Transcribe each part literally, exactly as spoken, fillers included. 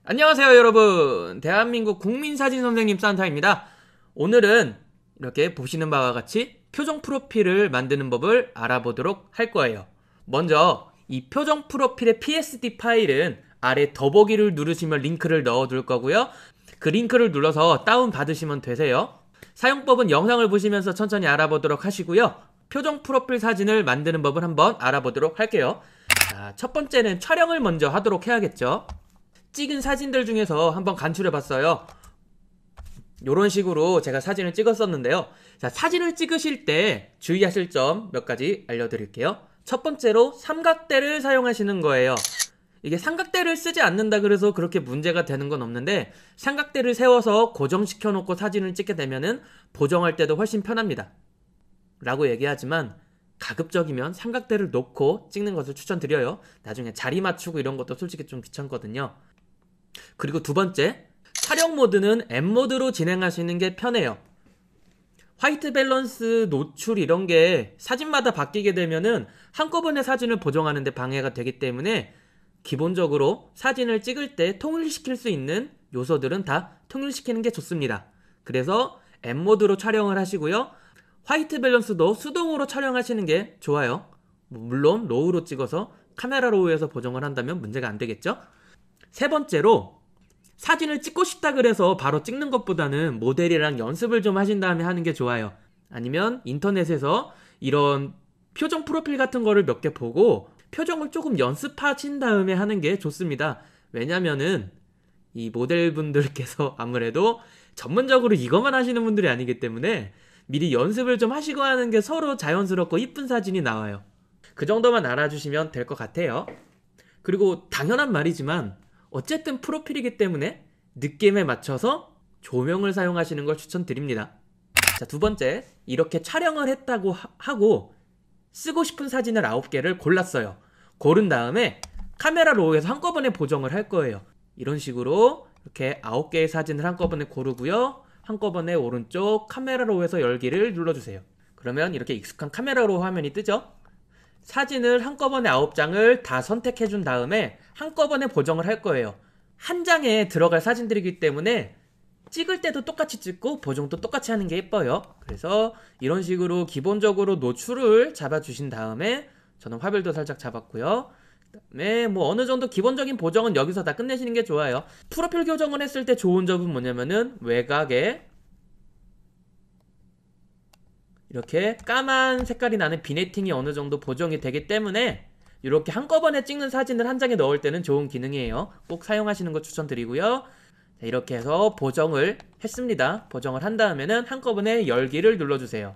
안녕하세요 여러분, 대한민국 국민사진 선생님 산타입니다. 오늘은 이렇게 보시는 바와 같이 표정 프로필을 만드는 법을 알아보도록 할 거예요. 먼저 이 표정 프로필의 피에스디 파일은 아래 더보기를 누르시면 링크를 넣어 둘 거고요. 그 링크를 눌러서 다운 받으시면 되세요. 사용법은 영상을 보시면서 천천히 알아보도록 하시고요. 표정 프로필 사진을 만드는 법을 한번 알아보도록 할게요. 자, 첫 번째는 촬영을 먼저 하도록 해야겠죠. 찍은 사진들 중에서 한번 간추려봤어요. 이런 식으로 제가 사진을 찍었었는데요. 자, 사진을 찍으실 때 주의하실 점 몇 가지 알려드릴게요. 첫 번째로 삼각대를 사용하시는 거예요. 이게 삼각대를 쓰지 않는다 그래서 그렇게 문제가 되는 건 없는데, 삼각대를 세워서 고정시켜 놓고 사진을 찍게 되면은 보정할 때도 훨씬 편합니다 라고 얘기하지만, 가급적이면 삼각대를 놓고 찍는 것을 추천드려요. 나중에 자리 맞추고 이런 것도 솔직히 좀 귀찮거든요. 그리고 두 번째, 촬영 모드는 M 모드로 진행하시는 게 편해요. 화이트 밸런스, 노출 이런 게 사진마다 바뀌게 되면은 한꺼번에 사진을 보정하는 데 방해가 되기 때문에 기본적으로 사진을 찍을 때 통일시킬 수 있는 요소들은 다 통일시키는 게 좋습니다. 그래서 M 모드로 촬영을 하시고요. 화이트 밸런스도 수동으로 촬영하시는 게 좋아요. 물론 로우로 찍어서 카메라 로우에서 보정을 한다면 문제가 안 되겠죠? 세 번째로, 사진을 찍고 싶다 그래서 바로 찍는 것보다는 모델이랑 연습을 좀 하신 다음에 하는 게 좋아요. 아니면 인터넷에서 이런 표정 프로필 같은 거를 몇 개 보고 표정을 조금 연습하신 다음에 하는 게 좋습니다. 왜냐면은 이 모델분들께서 아무래도 전문적으로 이것만 하시는 분들이 아니기 때문에 미리 연습을 좀 하시고 하는 게 서로 자연스럽고 이쁜 사진이 나와요. 그 정도만 알아주시면 될 것 같아요. 그리고 당연한 말이지만 어쨌든 프로필이기 때문에 느낌에 맞춰서 조명을 사용하시는 걸 추천드립니다. 자, 두 번째, 이렇게 촬영을 했다고 하, 하고 쓰고 싶은 사진을 아홉 개를 골랐어요. 고른 다음에 카메라 로우에서 한꺼번에 보정을 할 거예요. 이런 식으로 이렇게 아홉 개의 사진을 한꺼번에 고르고요. 한꺼번에 오른쪽 카메라 로우에서 열기를 눌러주세요. 그러면 이렇게 익숙한 카메라 로우 화면이 뜨죠? 사진을 한꺼번에 아홉 장을 다 선택해 준 다음에 한꺼번에 보정을 할 거예요. 한 장에 들어갈 사진들이기 때문에 찍을 때도 똑같이 찍고 보정도 똑같이 하는 게 예뻐요. 그래서 이런 식으로 기본적으로 노출을 잡아주신 다음에, 저는 화별도 살짝 잡았고요. 그다음에 뭐 어느 정도 기본적인 보정은 여기서 다 끝내시는 게 좋아요. 프로필 교정을 했을 때 좋은 점은 뭐냐면은 외곽에 이렇게 까만 색깔이 나는 비네팅이 어느 정도 보정이 되기 때문에 이렇게 한꺼번에 찍는 사진을 한 장에 넣을 때는 좋은 기능이에요. 꼭 사용하시는 거 추천드리고요. 자, 이렇게 해서 보정을 했습니다. 보정을 한 다음에는 한꺼번에 열기를 눌러주세요.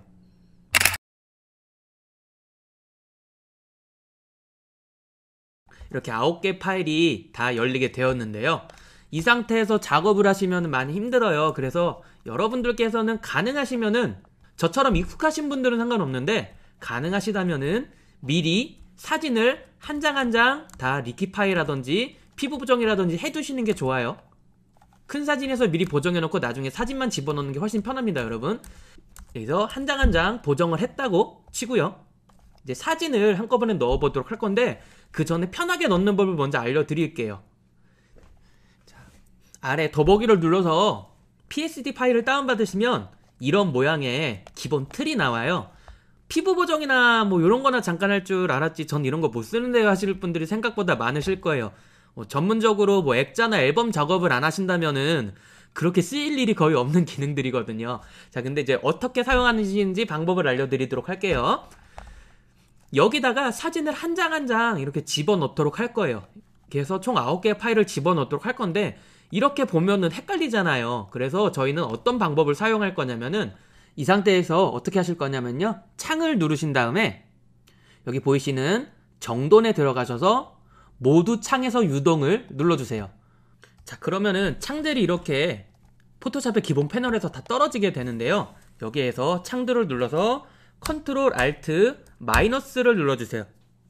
이렇게 아홉 개 파일이 다 열리게 되었는데요. 이 상태에서 작업을 하시면 많이 힘들어요. 그래서 여러분들께서는 가능하시면은, 저처럼 익숙하신 분들은 상관없는데 가능하시다면은 미리 사진을 한 장 한 장 다 리키파이라든지 피부 보정이라든지 해두시는 게 좋아요. 큰 사진에서 미리 보정해놓고 나중에 사진만 집어넣는 게 훨씬 편합니다, 여러분. 여기서 한 장 한 장 보정을 했다고 치고요. 이제 사진을 한꺼번에 넣어보도록 할 건데, 그 전에 편하게 넣는 법을 먼저 알려드릴게요. 자, 아래 더보기를 눌러서 피에스디 파일을 다운받으시면 이런 모양의 기본 틀이 나와요. 피부 보정이나 뭐 이런 거나 잠깐 할 줄 알았지 전 이런 거 못 쓰는데요 하실 분들이 생각보다 많으실 거예요. 뭐 전문적으로 뭐 액자나 앨범 작업을 안 하신다면은 그렇게 쓰일 일이 거의 없는 기능들이거든요. 자, 근데 이제 어떻게 사용하는지 방법을 알려드리도록 할게요. 여기다가 사진을 한 장 한 장 이렇게 집어넣도록 할 거예요. 그래서 총 아홉 개의 파일을 집어넣도록 할 건데, 이렇게 보면은 헷갈리잖아요. 그래서 저희는 어떤 방법을 사용할 거냐면은, 이 상태에서 어떻게 하실 거냐면요, 창을 누르신 다음에 여기 보이시는 정돈에 들어가셔서 모두 창에서 유동을 눌러주세요. 자, 그러면은 창들이 이렇게 포토샵의 기본 패널에서 다 떨어지게 되는데요. 여기에서 창들을 눌러서 컨트롤 알트 마이너스를 눌러주세요.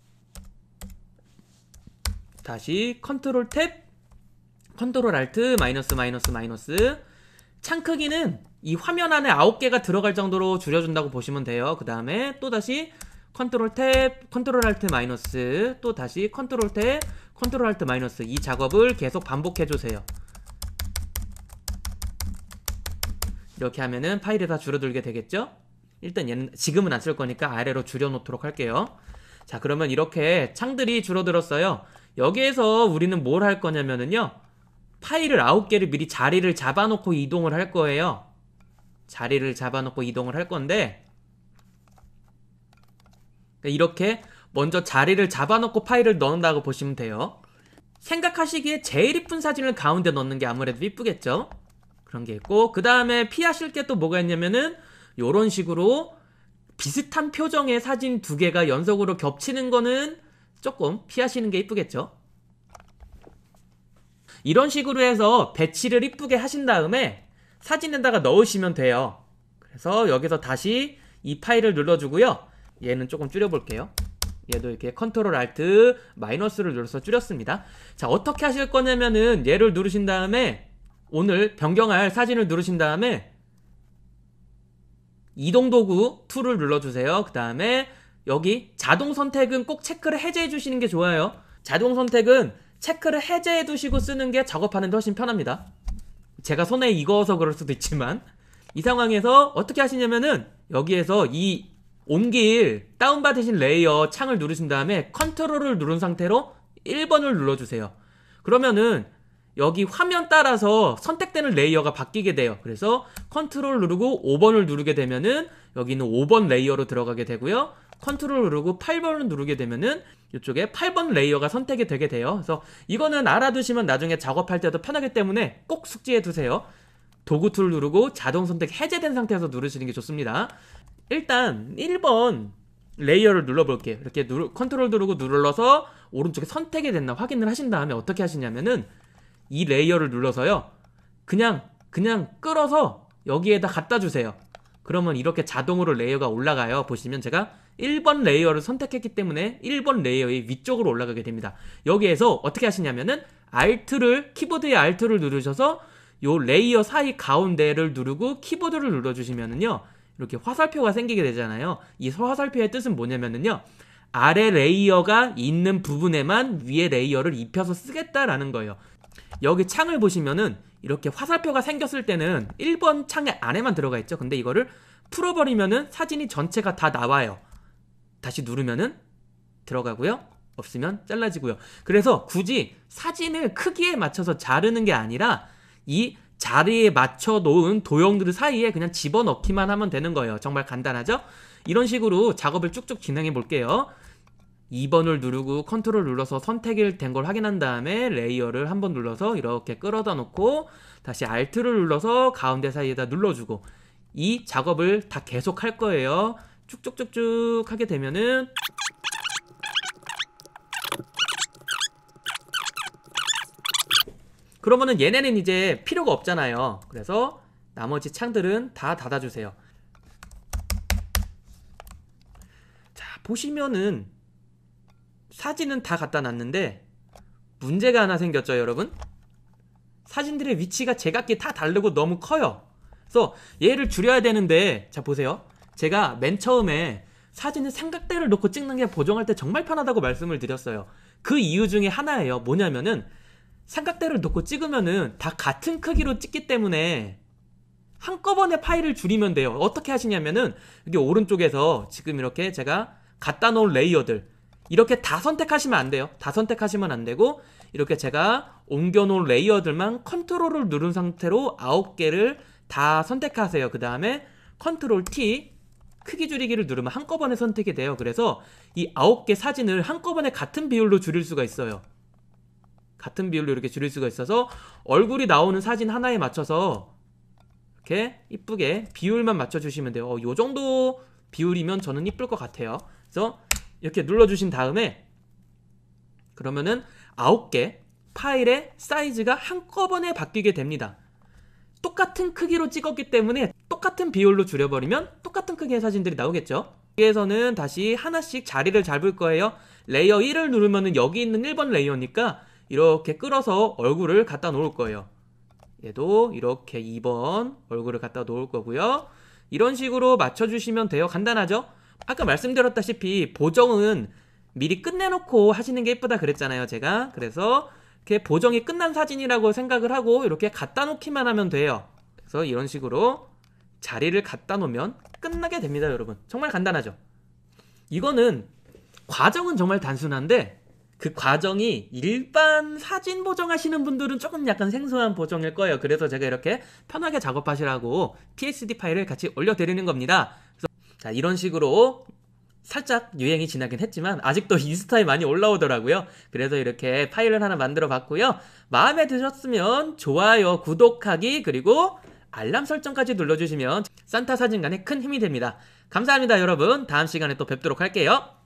다시 컨트롤 탭, 컨트롤 알트 마이너스 마이너스 마이너스. 창 크기는 이 화면 안에 아홉 개가 들어갈 정도로 줄여준다고 보시면 돼요. 그 다음에 또 다시 컨트롤 탭, 컨트롤 알트 마이너스, 또 다시 컨트롤 탭, 컨트롤 알트 마이너스 이 작업을 계속 반복해주세요. 이렇게 하면은 파일이 다 줄어들게 되겠죠? 일단 얘는 지금은 안 쓸 거니까 아래로 줄여놓도록 할게요. 자, 그러면 이렇게 창들이 줄어들었어요. 여기에서 우리는 뭘 할 거냐면은요, 파일을 아홉 개를 미리 자리를 잡아놓고 이동을 할 거예요. 자리를 잡아놓고 이동을 할 건데, 이렇게 먼저 자리를 잡아놓고 파일을 넣는다고 보시면 돼요. 생각하시기에 제일 이쁜 사진을 가운데 넣는 게 아무래도 이쁘겠죠? 그런 게 있고, 그 다음에 피하실 게 또 뭐가 있냐면은 요런 식으로 비슷한 표정의 사진 두 개가 연속으로 겹치는 거는 조금 피하시는 게 이쁘겠죠? 이런 식으로 해서 배치를 이쁘게 하신 다음에 사진에다가 넣으시면 돼요. 그래서 여기서 다시 이 파일을 눌러주고요. 얘는 조금 줄여볼게요. 얘도 이렇게 컨트롤 알트 마이너스를 눌러서 줄였습니다. 자, 어떻게 하실 거냐면은 얘를 누르신 다음에 오늘 변경할 사진을 누르신 다음에 이동도구 툴을 눌러주세요. 그 다음에 여기 자동 선택은 꼭 체크를 해제해 주시는 게 좋아요. 자동 선택은 체크를 해제해 두시고 쓰는 게 작업하는 데 훨씬 편합니다. 제가 손에 익어서 그럴 수도 있지만 이 상황에서 어떻게 하시냐면은 여기에서 이 옮길 다운받으신 레이어 창을 누르신 다음에 컨트롤을 누른 상태로 일 번을 눌러주세요. 그러면은 여기 화면 따라서 선택되는 레이어가 바뀌게 돼요. 그래서 컨트롤 누르고 오 번을 누르게 되면은 여기는 오 번 레이어로 들어가게 되고요. 컨트롤 누르고 팔 번을 누르게 되면은 이쪽에 팔 번 레이어가 선택이 되게 돼요. 그래서 이거는 알아두시면 나중에 작업할 때도 편하기 때문에 꼭 숙지해 두세요. 도구 툴 누르고 자동 선택 해제된 상태에서 누르시는 게 좋습니다. 일단 일 번 레이어를 눌러볼게요. 이렇게 누르, 컨트롤 누르고 눌러서 오른쪽에 선택이 됐나 확인을 하신 다음에 어떻게 하시냐면은 이 레이어를 눌러서요, 그냥 그냥 끌어서 여기에다 갖다 주세요. 그러면 이렇게 자동으로 레이어가 올라가요. 보시면 제가 일 번 레이어를 선택했기 때문에 일 번 레이어의 위쪽으로 올라가게 됩니다. 여기에서 어떻게 하시냐면은 Alt를, 키보드의 Alt를 누르셔서 요 레이어 사이 가운데를 누르고 키보드를 눌러주시면은요, 이렇게 화살표가 생기게 되잖아요. 이 화살표의 뜻은 뭐냐면은요, 아래 레이어가 있는 부분에만 위에 레이어를 입혀서 쓰겠다라는 거예요. 여기 창을 보시면은 이렇게 화살표가 생겼을 때는 일 번 창의 안에만 들어가 있죠. 근데 이거를 풀어버리면은 사진이 전체가 다 나와요. 다시 누르면은 들어가고요. 없으면 잘라지고요. 그래서 굳이 사진을 크기에 맞춰서 자르는 게 아니라 이 자리에 맞춰 놓은 도형들 사이에 그냥 집어넣기만 하면 되는 거예요. 정말 간단하죠? 이런 식으로 작업을 쭉쭉 진행해 볼게요. 이 번을 누르고 컨트롤 눌러서 선택이 된 걸 확인한 다음에 레이어를 한번 눌러서 이렇게 끌어다 놓고 다시 Alt를 눌러서 가운데 사이에다 눌러주고 이 작업을 다 계속 할 거예요. 쭉쭉쭉쭉 하게 되면은 그러면은 얘네는 이제 필요가 없잖아요. 그래서 나머지 창들은 다 닫아주세요. 자, 보시면은 사진은 다 갖다 놨는데 문제가 하나 생겼죠, 여러분? 사진들의 위치가 제각기 다 다르고 너무 커요. 그래서 얘를 줄여야 되는데, 자 보세요. 제가 맨 처음에 사진을 삼각대를 놓고 찍는 게 보정할 때 정말 편하다고 말씀을 드렸어요. 그 이유 중에 하나예요. 뭐냐면은 삼각대를 놓고 찍으면은 다 같은 크기로 찍기 때문에 한꺼번에 파일을 줄이면 돼요. 어떻게 하시냐면은 여기 오른쪽에서 지금 이렇게 제가 갖다 놓은 레이어들 이렇게 다 선택하시면 안 돼요. 다 선택하시면 안 되고 이렇게 제가 옮겨 놓은 레이어들만 컨트롤을 누른 상태로 아홉 개를 다 선택하세요. 그 다음에 컨트롤 T 크기 줄이기를 누르면 한꺼번에 선택이 돼요. 그래서 이 아홉 개 사진을 한꺼번에 같은 비율로 줄일 수가 있어요. 같은 비율로 이렇게 줄일 수가 있어서 얼굴이 나오는 사진 하나에 맞춰서 이렇게 이쁘게 비율만 맞춰주시면 돼요. 어, 요 정도 비율이면 저는 이쁠 것 같아요. 그래서 이렇게 눌러주신 다음에 그러면은 아홉 개 파일의 사이즈가 한꺼번에 바뀌게 됩니다. 똑같은 크기로 찍었기 때문에 똑같은 비율로 줄여버리면 똑같은 크기의 사진들이 나오겠죠. 여기에서는 다시 하나씩 자리를 잡을 거예요. 레이어 일을 누르면은 여기 있는 일 번 레이어니까 이렇게 끌어서 얼굴을 갖다 놓을 거예요. 얘도 이렇게 이 번 얼굴을 갖다 놓을 거고요. 이런 식으로 맞춰주시면 돼요. 간단하죠? 아까 말씀드렸다시피 보정은 미리 끝내놓고 하시는 게 예쁘다 그랬잖아요, 제가. 그래서 이렇게 보정이 끝난 사진이라고 생각을 하고 이렇게 갖다 놓기만 하면 돼요. 그래서 이런 식으로 자리를 갖다 놓으면 끝나게 됩니다, 여러분. 정말 간단하죠? 이거는 과정은 정말 단순한데 그 과정이 일반 사진 보정하시는 분들은 조금 약간 생소한 보정일 거예요. 그래서 제가 이렇게 편하게 작업하시라고 티에스디 파일을 같이 올려드리는 겁니다. 그래서 자, 이런 식으로 살짝 유행이 지나긴 했지만 아직도 인스타에 많이 올라오더라고요. 그래서 이렇게 파일을 하나 만들어 봤고요. 마음에 드셨으면 좋아요, 구독하기, 그리고 알람 설정까지 눌러주시면 산타 사진관에 큰 힘이 됩니다. 감사합니다, 여러분. 다음 시간에 또 뵙도록 할게요.